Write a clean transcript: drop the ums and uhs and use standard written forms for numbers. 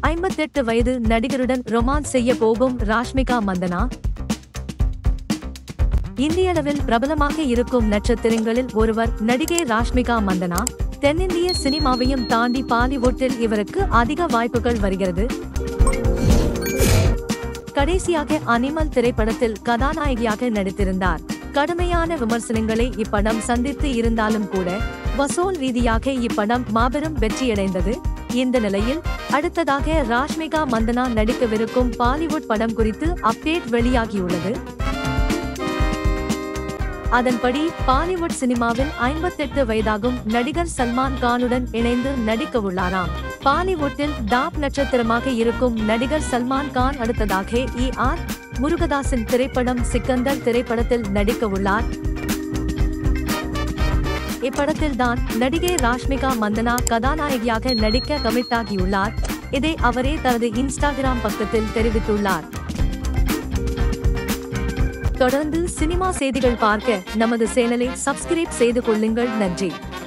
58 வயது நடிகருடன் ரொமான்ஸ் செய்ய போகும் ராஷ்மிகா மந்தனா. இந்தியளவில் பிரபலமாக இருக்கும் நட்சத்திரங்களில் ஒருவர் நடிகை ராஷ்மிகா மந்தனா. தென்னிந்திய சினிமாவையும் தாண்டி பாலிவுட்டில் இவருக்கு அதிக வாய்ப்புகள் வருகிறது. கடைசியாக அனிமல் திரைப்படத்தில் கதாநாயகியாக நடித்திருந்தார். கடுமையான விமர்சனங்களை இப்படம் சந்தித்து இருந்தாலும் கூட வசூல் ரீதியாக இப்படம் மாபெரும் வெற்றியடைந்தது. இந்த நிலையில் அடுத்ததாக ராஷ்மிகா மந்தனா நடிக்கவிருக்கும் பாலிவுட் படம் குறித்து அப்டேட் வெளியாகியுள்ளது. அதன்படி பாலிவுட் சினிமாவில் 58 வயதாகும் நடிகர் சல்மான் கானுடன் இணைந்து நடிக்கவுள்ளாராம். பாலிவுட்டில் டாப் நட்சத்திரமாக இருக்கும் நடிகர் சல்மான் கான் அடுத்ததாக ஆர் முருகதாஸின் திரைப்படம் சிக்கந்தர் திரைப்படத்தில் நடிக்கவுள்ளார். இப்படத்தில்தான் நடிகை ராஷ்மிகா மந்தனா கதாநாயகியாக நடிக்க கமிட் ஆகியுள்ளார். இதை அவரே தனது இன்ஸ்டாகிராம் பக்கத்தில் தெரிவித்துள்ளார். தொடர்ந்து சினிமா செய்திகள் பார்க்க நமது சேனலை சப்ஸ்கிரைப் செய்து கொள்ளுங்கள். நன்றி.